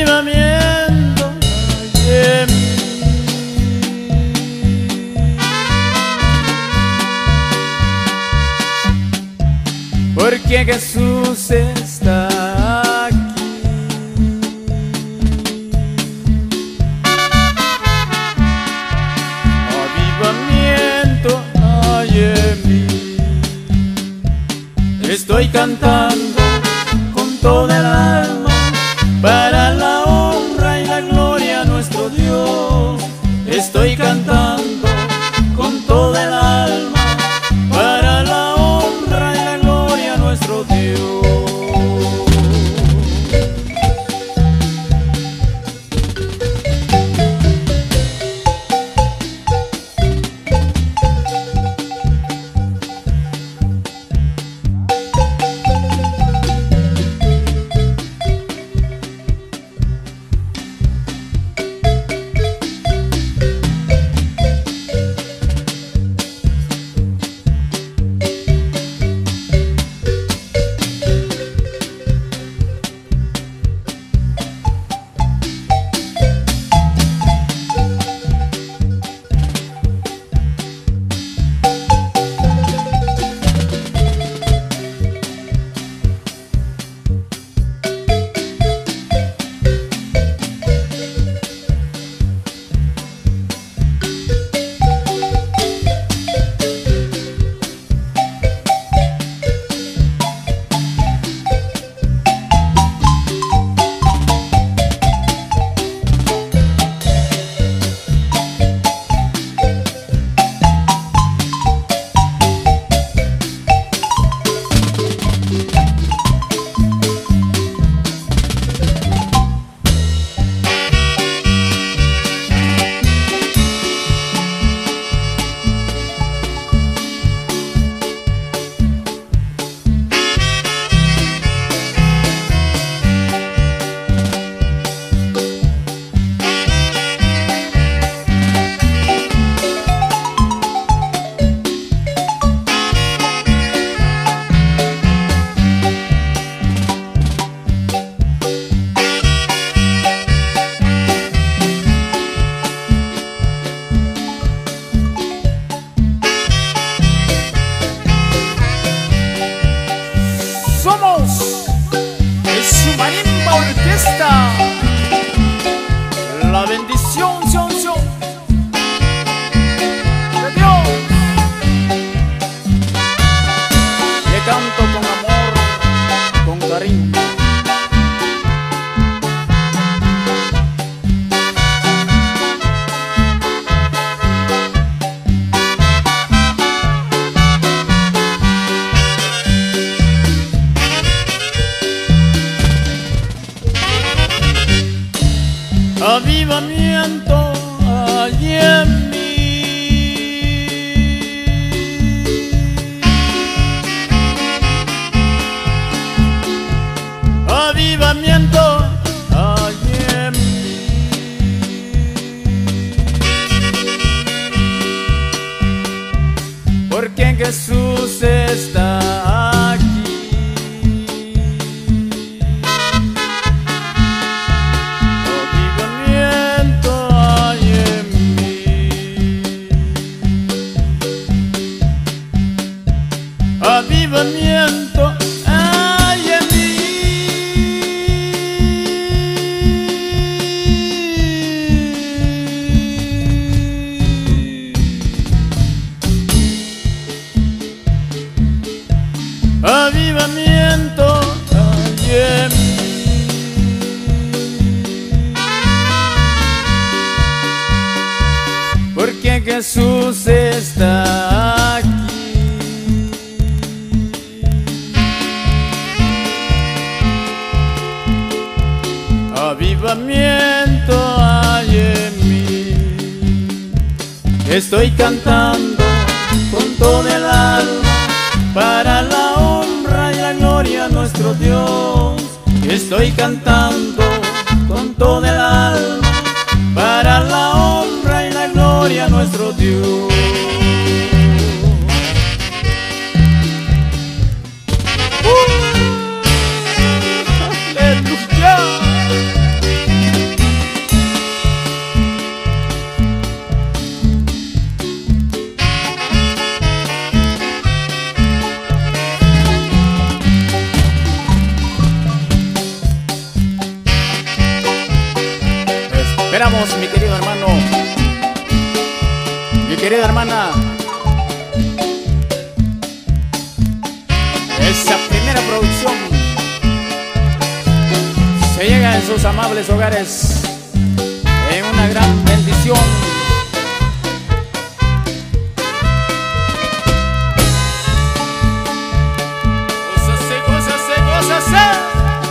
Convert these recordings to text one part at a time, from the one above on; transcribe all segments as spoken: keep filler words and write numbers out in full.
avivamiento hay en mí. Porque Jesús está aquí. Avivamiento hay en mí. Estoy cantando con toda el alma para la honra y la gloria a nuestro Dios. Estoy cantando con toda el alma para la honra y la gloria a nuestro Dios. Somos el Shumarimba Orquesta, la bendición, sion, sion de Dios. Le canto con amor, con cariño. Avivamiento hay en mí. Avivamiento hay en mí. Porque Jesús está aquí. Avivamiento hay en mí. Avivamiento hay en mí. Porque Jesús está aquí. Avivamiento hay en mí. Estoy cantando con todo el alma para la honra y la gloria a nuestro Dios. Estoy cantando con todo el alma para la honra y la gloria a nuestro Dios. ¡Uh! ¡Aleluya! esperamos, mi querido hermano, mi querida hermana. Esa primera producción se llega en sus amables hogares en una gran bendición. Gózase, gózase, gózase.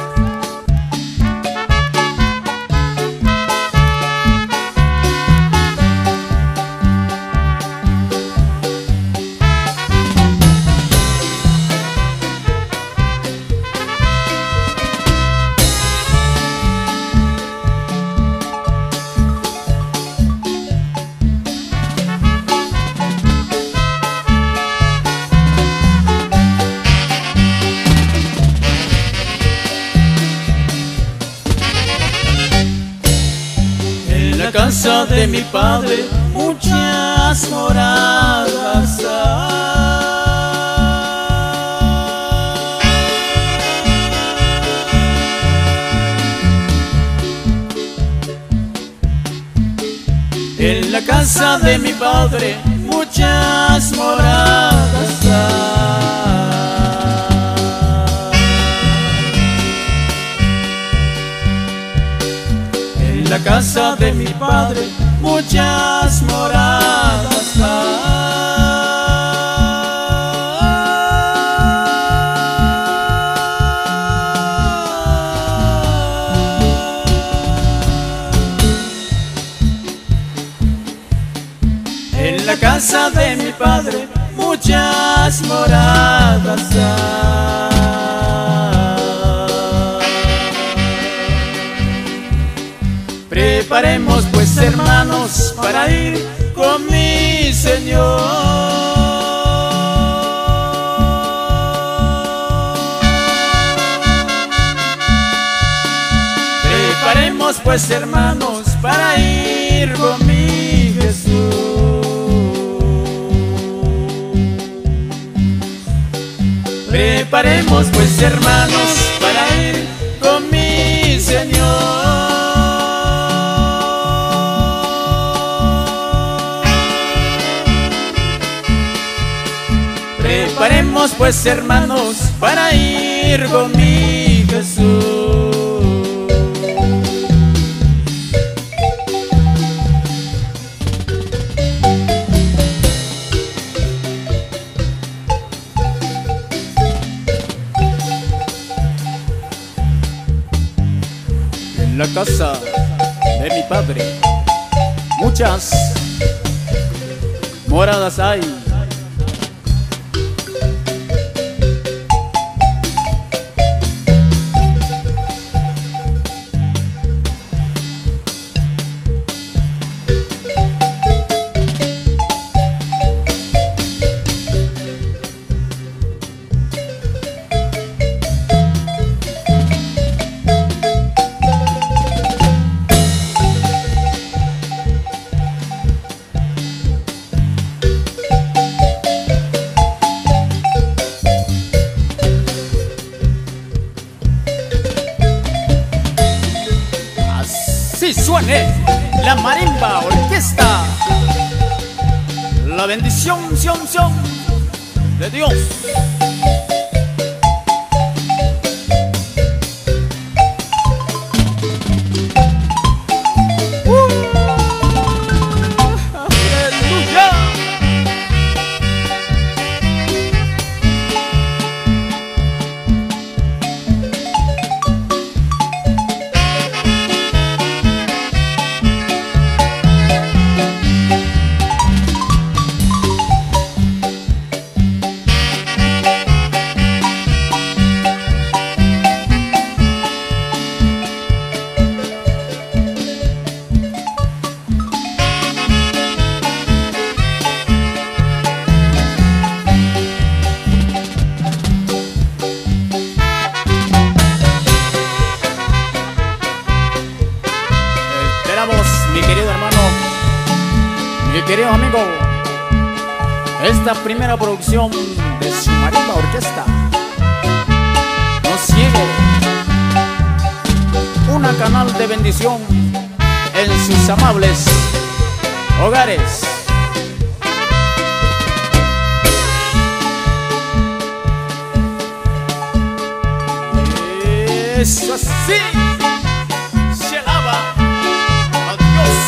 En la casa de mi padre muchas moradas hay. En la casa de mi padre muchas moradas hay. En la casa de mi padre muchas moradas hay. En la casa de mi padre muchas moradas hay. Preparemos pues, hermanos, para ir con mi Señor. Preparemos pues, hermanos, para ir con mi Jesús. Preparemos pues, hermanos, para ir con mi Señor. Preparemos pues, hermanos, para ir con mi Jesús. En la casa de mi padre muchas moradas hay. Así suene la marimba orquesta, la bendición, sion, sion de Dios. Mi querido hermano, mi querido amigo, esta primera producción de su marimba orquesta nos sigue una canal de bendición en sus amables hogares. Eso así se alaba a Dios.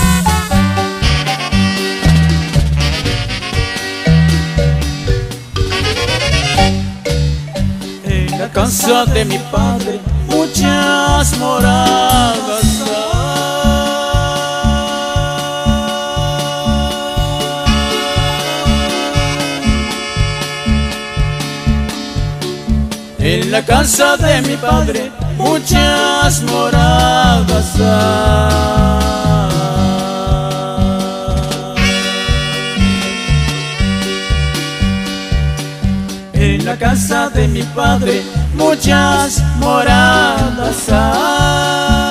En la casa de mi padre muchas moradas hay. En la casa de mi padre muchas moradas hay. En la casa de mi padre muchas moradas hay.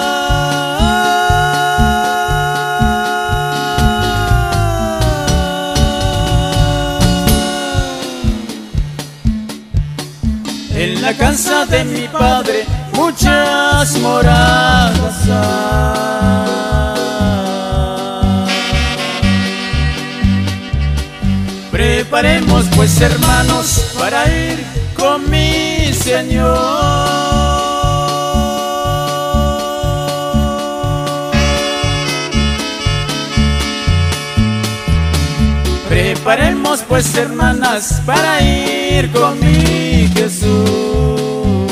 En la casa de mi padre muchas moradas hay. Preparemos pues, hermanos, para ir con mi Señor. Preparemos pues, hermanas, para ir con mi Jesús.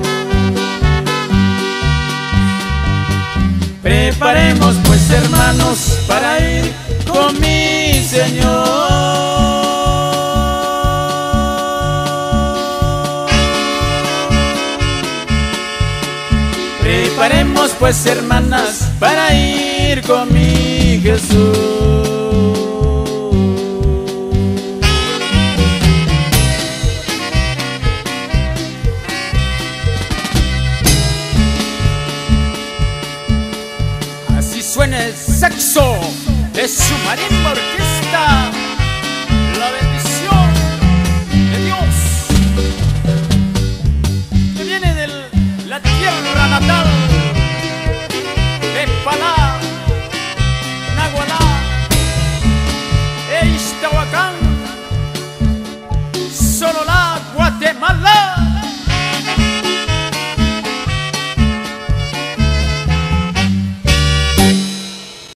Preparemos pues, hermanos, para ir con mi Señor. Preparemos pues, hermanas, para ir con mi Jesús. Así suena el saxo de Submarino Orquesta.